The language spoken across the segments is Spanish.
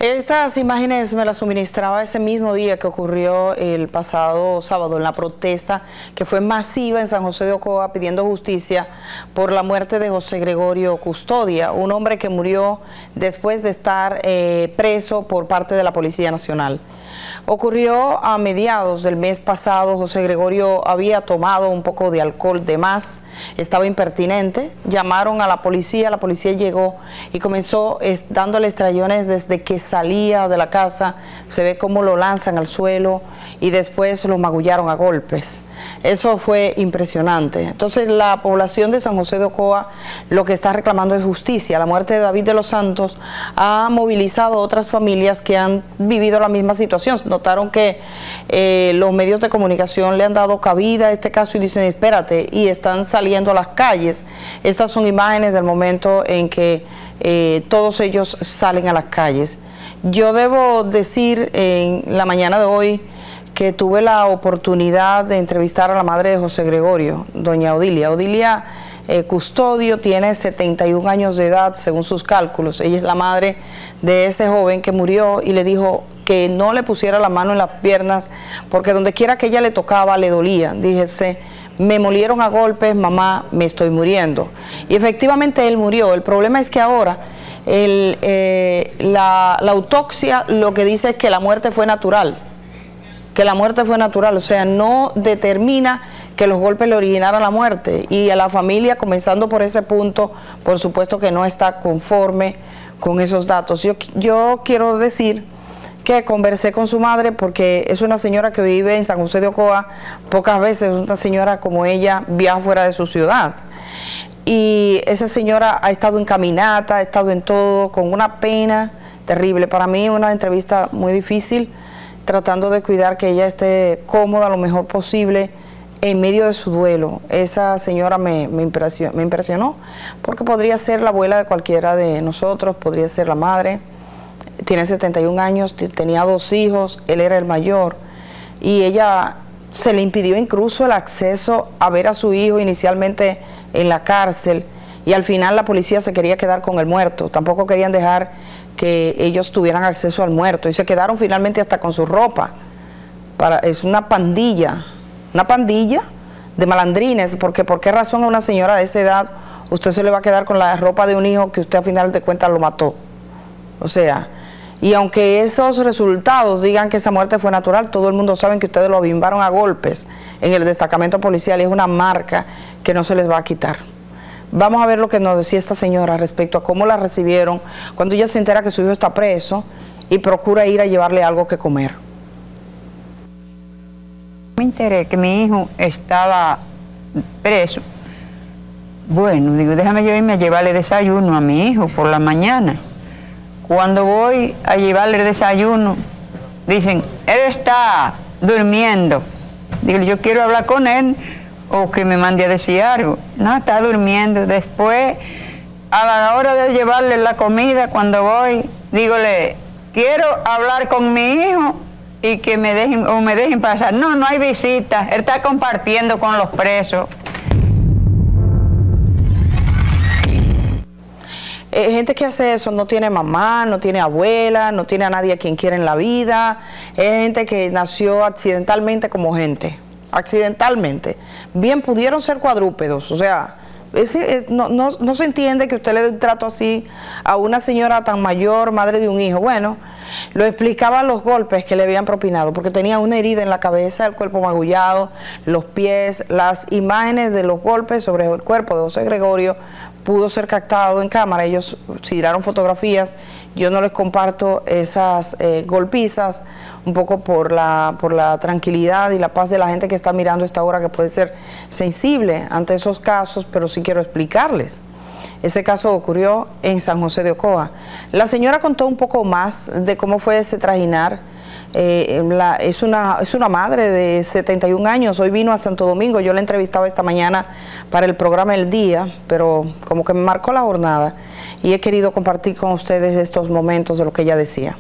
Estas imágenes me las suministraba ese mismo día que ocurrió el pasado sábado en la protesta que fue masiva en San José de Ocoa pidiendo justicia por la muerte de José Gregorio Custodia, un hombre que murió después de estar preso por parte de la Policía Nacional. Ocurrió a mediados del mes pasado. José Gregorio había tomado un poco de alcohol de más, estaba impertinente, llamaron a la policía llegó y comenzó dándole estrellones desde que salía de la casa, se ve cómo lo lanzan al suelo y después lo magullaron a golpes. Eso fue impresionante. Entonces la población de San José de Ocoa lo que está reclamando es justicia. La muerte de David de los Santos ha movilizado a otras familias que han vivido la misma situación. Notaron que los medios de comunicación le han dado cabida a este caso y dicen espérate, y están saliendo a las calles. Estas son imágenes del momento en que todos ellos salen a las calles. Yo debo decir en la mañana de hoy que tuve la oportunidad de entrevistar a la madre de José Gregorio, doña Odilia. Odilia Custodio tiene 71 años de edad según sus cálculos. Ella es la madre de ese joven que murió y le dijo que no le pusiera la mano en las piernas porque donde quiera que ella le tocaba le dolía. Díjese, me molieron a golpes, mamá, me estoy muriendo. Y efectivamente él murió. El problema es que ahora la autopsia lo que dice es que la muerte fue natural. O sea, no determina que los golpes le originaron la muerte, y a la familia, comenzando por ese punto, por supuesto que no está conforme con esos datos. Yo quiero decir que conversé con su madre porque es una señora que vive en San José de Ocoa, pocas veces una señora como ella viaja fuera de su ciudad. Y esa señora ha estado en caminata, ha estado en todo, con una pena terrible. Para mí una entrevista muy difícil, tratando de cuidar que ella esté cómoda lo mejor posible en medio de su duelo. Esa señora me impresionó porque podría ser la abuela de cualquiera de nosotros, podría ser la madre. Tiene 71 años, tenía 2 hijos, él era el mayor, y ella se le impidió incluso el acceso a ver a su hijo inicialmente en la cárcel, y al final la policía se quería quedar con el muerto. Tampoco querían dejar que ellos tuvieran acceso al muerto y se quedaron finalmente hasta con su ropa. Es una pandilla de malandrines, porque ¿por qué razón a una señora de esa edad usted se le va a quedar con la ropa de un hijo que usted a final de cuentas lo mató? O sea, y aunque esos resultados digan que esa muerte fue natural, todo el mundo sabe que ustedes lo abimbaron a golpes en el destacamento policial y es una marca que no se les va a quitar. Vamos a ver lo que nos decía esta señora respecto a cómo la recibieron cuando ella se entera que su hijo está preso y procura ir a llevarle algo que comer. Me enteré que mi hijo estaba preso. Bueno, digo, déjame yo irme a llevarle desayuno a mi hijo por la mañana. Cuando voy a llevarle el desayuno, dicen, él está durmiendo. Digo, yo quiero hablar con él o que me mande a decir algo. No, está durmiendo. Después, a la hora de llevarle la comida, cuando voy, dígole, quiero hablar con mi hijo y que me dejen pasar. No, no hay visita. Él está compartiendo con los presos. Gente que hace eso no tiene mamá, no tiene abuela, no tiene a nadie a quien quiere en la vida. Es gente que nació accidentalmente como gente. Accidentalmente. Bien, pudieron ser cuadrúpedos. O sea, no se entiende que usted le dé un trato así a una señora tan mayor, madre de un hijo. Bueno, lo explicaban los golpes que le habían propinado, porque tenía una herida en la cabeza, el cuerpo magullado, los pies. Las imágenes de los golpes sobre el cuerpo de José Gregorio pudo ser captado en cámara. Ellos tiraron fotografías. Yo no les comparto esas golpizas, un poco por la tranquilidad y la paz de la gente que está mirando esta hora, que puede ser sensible ante esos casos, pero sí quiero explicarles. Ese caso ocurrió en San José de Ocoa. La señora contó un poco más de cómo fue ese trajinar. Es una madre de 71 años, hoy vino a Santo Domingo. Yo la entrevistaba esta mañana para el programa El Día, pero como que me marcó la jornada y he querido compartir con ustedes estos momentos de lo que ella decía.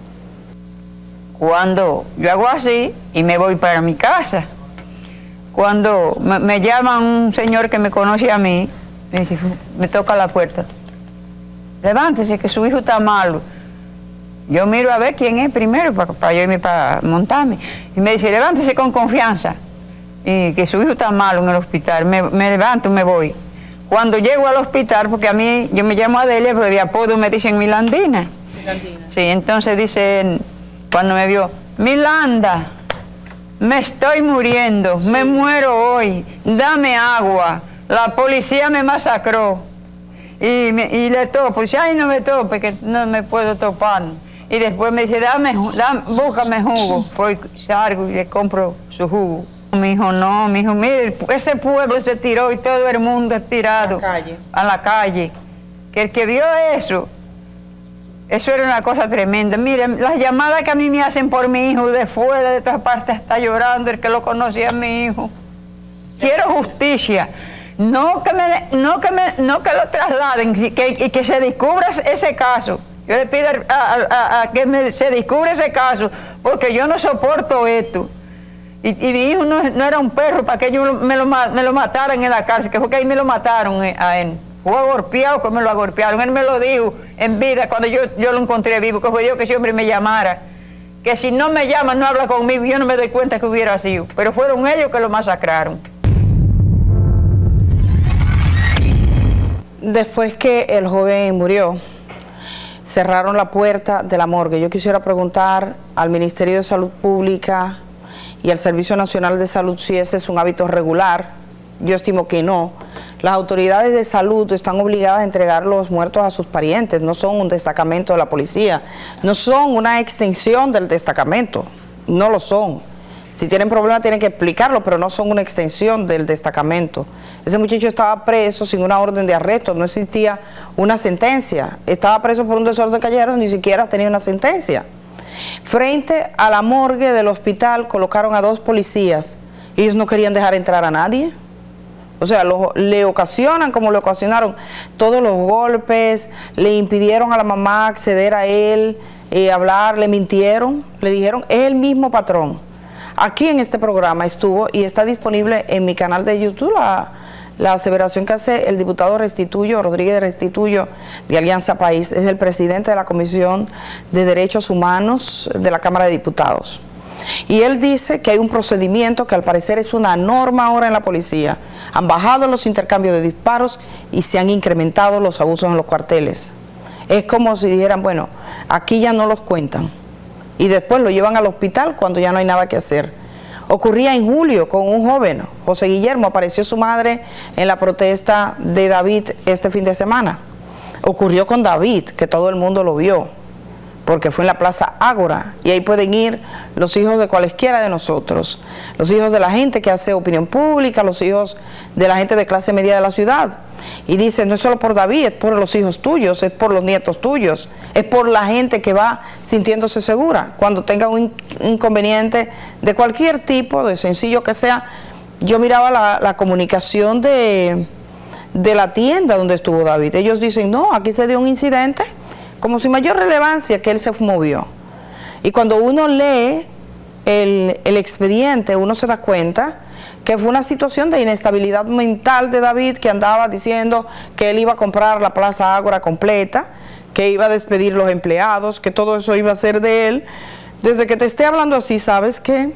Cuando yo hago así y me voy para mi casa, cuando me llama un señor que me conoce a mí, me toca la puerta, levántese que su hijo está malo. Yo miro a ver quién es primero para yo irme para montarme. Y me dice, levántese con confianza. Y que su hijo está malo en el hospital. Me levanto, me voy. Cuando llego al hospital, porque a mí, yo me llamo Adelia, pero de apodo me dicen Milandina. Milandina. Sí, entonces dicen, cuando me vio, Milanda, me estoy muriendo, me muero hoy, dame agua. La policía me masacró. Y le topo, dice, ay, no me tope, que no me puedo topar. Y después me dice, búscame jugo. Pues salgo y le compro su jugo. Mi hijo, no, mi hijo, mire, ese pueblo se tiró y todo el mundo es tirado a la calle. Que el que vio eso era una cosa tremenda. Miren, las llamadas que a mí me hacen por mi hijo de fuera, de todas partes, está llorando el que lo conocía a mi hijo. Quiero justicia. No que lo trasladen y que se descubra ese caso. Yo le pido a que se descubra ese caso, porque yo no soporto esto. Y mi hijo no era un perro para que ellos me lo mataran en la cárcel, que fue que ahí me lo mataron a él. Fue golpeado, que me lo golpearon. Él me lo dijo en vida cuando yo lo encontré vivo, que fue Dios que ese hombre me llamara. Que si no me llama, no habla conmigo, yo no me doy cuenta que hubiera sido. Pero fueron ellos que lo masacraron. Después que el joven murió, cerraron la puerta de la morgue. Yo quisiera preguntar al Ministerio de Salud Pública y al Servicio Nacional de Salud si ese es un hábito regular. Yo estimo que no. Las autoridades de salud están obligadas a entregar los muertos a sus parientes, no son un destacamento de la policía, no son una extensión del destacamento, no lo son. Si tienen problemas tienen que explicarlo, pero no son una extensión del destacamento. Ese muchacho estaba preso sin una orden de arresto, no existía una sentencia, estaba preso por un desorden callejero, ni siquiera tenía una sentencia. Frente a la morgue del hospital colocaron a 2 policías. Ellos no querían dejar entrar a nadie. O sea, le ocasionan como le ocasionaron todos los golpes, le impidieron a la mamá acceder a él, hablar, le mintieron, le dijeron, es el mismo patrón. Aquí en este programa estuvo y está disponible en mi canal de YouTube la aseveración que hace el diputado Restituyo, Rodríguez Restituyo, de Alianza País, es el presidente de la Comisión de Derechos Humanos de la Cámara de Diputados. Y él dice que hay un procedimiento que al parecer es una norma ahora en la policía. Han bajado los intercambios de disparos y se han incrementado los abusos en los cuarteles. Es como si dijeran, bueno, aquí ya no los cuentan. Y después lo llevan al hospital cuando ya no hay nada que hacer. Ocurría en julio con un joven, José Guillermo, apareció su madre en la protesta de David este fin de semana. Ocurrió con David, que todo el mundo lo vio, porque fue en la Plaza Ágora, y ahí pueden ir los hijos de cualesquiera de nosotros, los hijos de la gente que hace opinión pública, los hijos de la gente de clase media de la ciudad. Y dice, no es solo por David, es por los hijos tuyos, es por los nietos tuyos, es por la gente que va sintiéndose segura. Cuando tenga un inconveniente de cualquier tipo, de sencillo que sea. Yo miraba la comunicación de la tienda donde estuvo David. Ellos dicen, no, aquí se dio un incidente, como sin mayor relevancia, que él se movió. Y cuando uno lee el expediente, uno se da cuenta que fue una situación de inestabilidad mental de David, que andaba diciendo que él iba a comprar la Plaza Ágora completa, que iba a despedir los empleados, que todo eso iba a ser de él. Desde que te esté hablando así, sabes que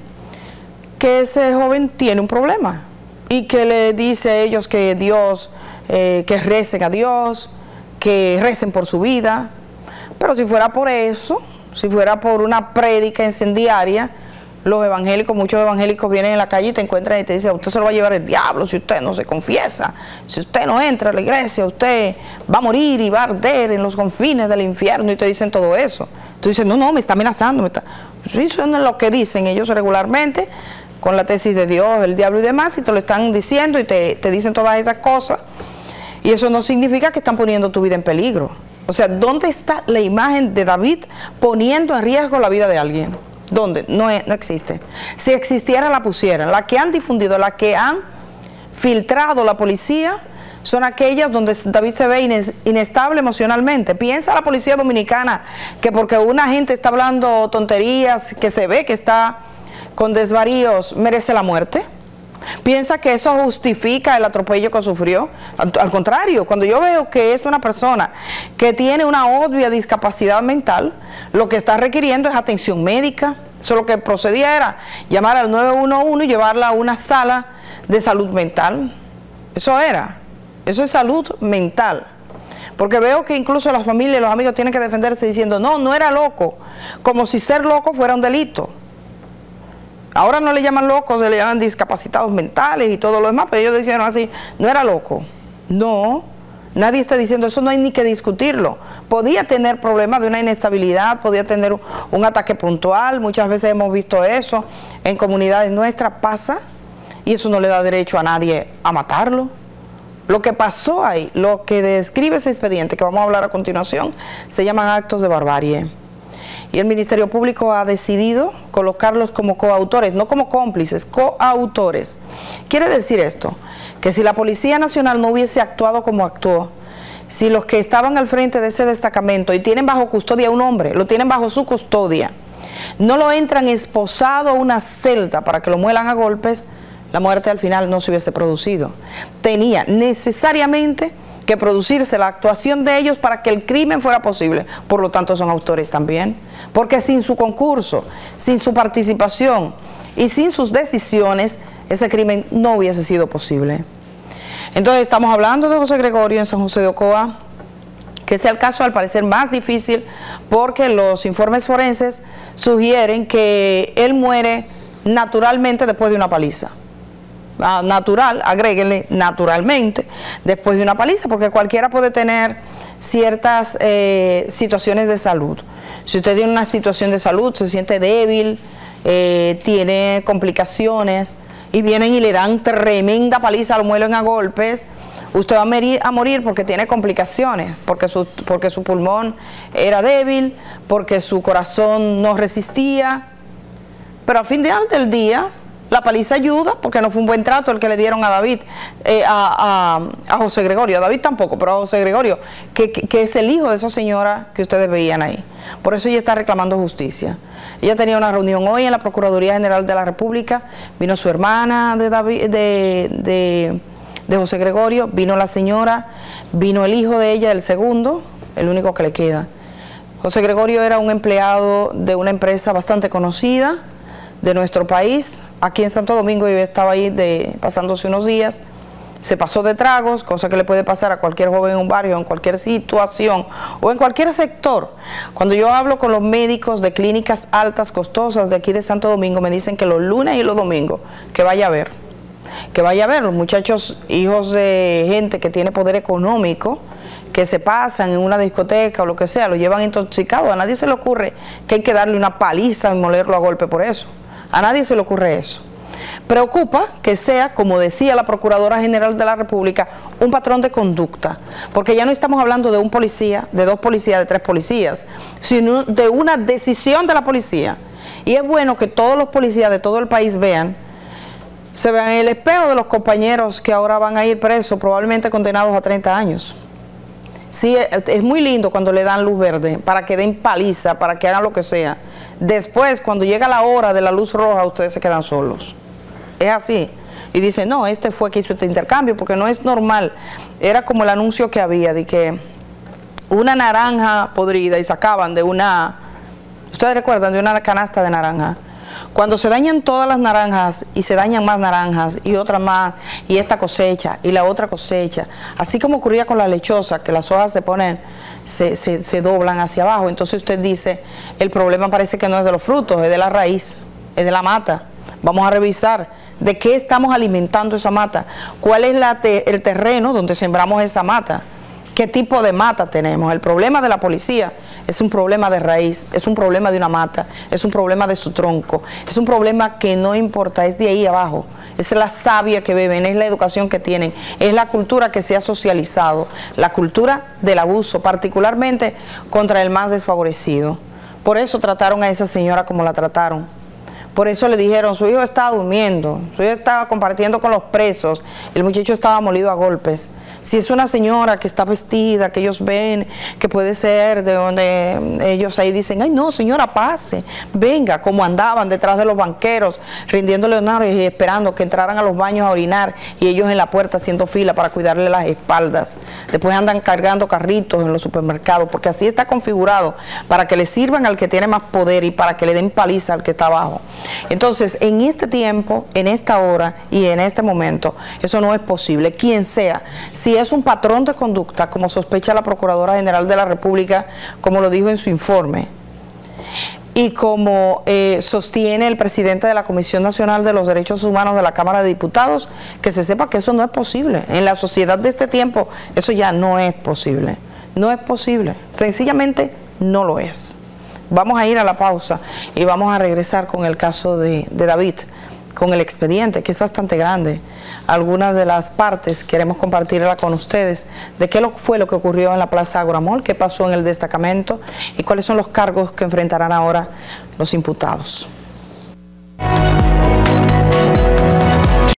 ese joven tiene un problema y que le dice a ellos que Dios, que recen a Dios, que recen por su vida. Pero si fuera por eso, si fuera por una prédica incendiaria, los evangélicos, muchos evangélicos vienen en la calle y te encuentran y te dicen, usted se lo va a llevar el diablo si usted no se confiesa, si usted no entra a la iglesia, usted va a morir y va a arder en los confines del infierno, y te dicen todo eso. Tú dices, no, me está amenazando, Sí, eso es lo que dicen ellos regularmente, con la tesis de Dios, el diablo y demás, y te lo están diciendo y te dicen todas esas cosas, y eso no significa que están poniendo tu vida en peligro. O sea, ¿dónde está la imagen de David poniendo en riesgo la vida de alguien? ¿Dónde? No existe. Si existiera, la pusieran. La que han difundido, la que han filtrado la policía, son aquellas donde David se ve inestable emocionalmente. Piensa la policía dominicana que porque una gente está hablando tonterías, que se ve que está con desvaríos, merece la muerte. ¿Piensa que eso justifica el atropello que sufrió? Al contrario, cuando yo veo que es una persona que tiene una obvia discapacidad mental, lo que está requiriendo es atención médica. Eso lo que procedía era llamar al 911 y llevarla a una sala de salud mental. Eso es salud mental. Porque veo que incluso las familias y los amigos tienen que defenderse diciendo, no, no era loco, como si ser loco fuera un delito. Ahora no le llaman locos, se le llaman discapacitados mentales y todo lo demás, pero ellos dijeron así, no era loco. No, nadie está diciendo eso, no hay ni que discutirlo. Podía tener problemas de una inestabilidad, podía tener un ataque puntual, muchas veces hemos visto eso, en comunidades nuestras pasa, y eso no le da derecho a nadie a matarlo. Lo que pasó ahí, lo que describe ese expediente, que vamos a hablar a continuación, se llaman actos de barbarie. Y el Ministerio Público ha decidido colocarlos como coautores, no como cómplices, coautores. Quiere decir esto, que si la Policía Nacional no hubiese actuado como actuó, si los que estaban al frente de ese destacamento y tienen bajo custodia a un hombre, lo tienen bajo su custodia, no lo entran esposado a una celda para que lo muelan a golpes, la muerte al final no se hubiese producido. Tenía necesariamente que producirse la actuación de ellos para que el crimen fuera posible. Por lo tanto, son autores también. Porque sin su concurso, sin su participación y sin sus decisiones, ese crimen no hubiese sido posible. Entonces, estamos hablando de José Gregorio en San José de Ocoa, que es el caso al parecer más difícil porque los informes forenses sugieren que él muere naturalmente después de una paliza. Natural, agréguenle naturalmente, después de una paliza, porque cualquiera puede tener ciertas situaciones de salud. Si usted tiene una situación de salud, se siente débil, tiene complicaciones y vienen y le dan tremenda paliza, lo muelen a golpes, usted va a morir porque tiene complicaciones, porque su pulmón era débil, porque su corazón no resistía, pero al final del día la paliza ayuda porque no fue un buen trato el que le dieron a David, a José Gregorio, a David tampoco, pero a José Gregorio, que es el hijo de esa señora que ustedes veían ahí. Por eso ella está reclamando justicia. Ella tenía una reunión hoy en la Procuraduría General de la República, vino su hermana de David, de José Gregorio, vino la señora, vino el hijo de ella, el segundo, el único que le queda. José Gregorio era un empleado de una empresa bastante conocida de nuestro país, aquí en Santo Domingo. Yo estaba ahí pasándose unos días, se pasó de tragos, cosa que le puede pasar a cualquier joven en un barrio, en cualquier situación o en cualquier sector. Cuando yo hablo con los médicos de clínicas altas, costosas de aquí de Santo Domingo, me dicen que los lunes y los domingos, que vaya a ver, los muchachos hijos de gente que tiene poder económico, que se pasan en una discoteca o lo que sea, lo llevan intoxicado. A nadie se le ocurre que hay que darle una paliza y molerlo a golpe por eso. A nadie se le ocurre eso. Preocupa que sea, como decía la Procuradora General de la República, un patrón de conducta, porque ya no estamos hablando de un policía, de dos policías, de tres policías, sino de una decisión de la policía. Y es bueno que todos los policías de todo el país se vean en el espejo de los compañeros que ahora van a ir presos, probablemente condenados a 30 años. Sí, es muy lindo cuando le dan luz verde para que den paliza, para que hagan lo que sea. Después, cuando llega la hora de la luz roja, ustedes se quedan solos. Es así. Y dicen, no, este fue que hizo este intercambio, porque no es normal. Era como el anuncio que había de que una naranja podrida y sacaban de una, ustedes recuerdan, de una canasta de naranja. Cuando se dañan todas las naranjas y se dañan más naranjas y otra más, y esta cosecha y la otra cosecha, así como ocurría con la lechosa, que las hojas se ponen, se doblan hacia abajo, entonces usted dice, el problema parece que no es de los frutos, es de la raíz, es de la mata. Vamos a revisar de qué estamos alimentando esa mata, cuál es el terreno donde sembramos esa mata, qué tipo de mata tenemos. El problema de la policía es un problema de raíz, es un problema de una mata, es un problema de su tronco, es un problema que no importa, es de ahí abajo, es la savia que beben, es la educación que tienen, es la cultura que se ha socializado, la cultura del abuso, particularmente contra el más desfavorecido. Por eso trataron a esa señora como la trataron, Por eso le dijeron, su hijo estaba durmiendo, su hijo estaba compartiendo con los presos, el muchacho estaba molido a golpes. Si es una señora que está vestida, que ellos ven, que puede ser de donde ellos ahí dicen, ay no señora, pase, venga, como andaban detrás de los banqueros, rindiéndole honores y esperando que entraran a los baños a orinar y ellos en la puerta haciendo fila para cuidarle las espaldas. Después andan cargando carritos en los supermercados, porque así está configurado, para que le sirvan al que tiene más poder y para que le den paliza al que está abajo. Entonces, en este tiempo, en esta hora y en este momento, eso no es posible. Quien sea, si es un patrón de conducta, como sospecha la Procuradora General de la República, como lo dijo en su informe, y como sostiene el presidente de la Comisión Nacional de los Derechos Humanos de la Cámara de Diputados, que se sepa que eso no es posible. En la sociedad de este tiempo, eso ya no es posible. No es posible. Sencillamente no lo es. Vamos a ir a la pausa y vamos a regresar con el caso de David, con el expediente, que es bastante grande. Algunas de las partes queremos compartirla con ustedes, de qué fue lo que ocurrió en la Plaza Ágora Mall, qué pasó en el destacamento y cuáles son los cargos que enfrentarán ahora los imputados.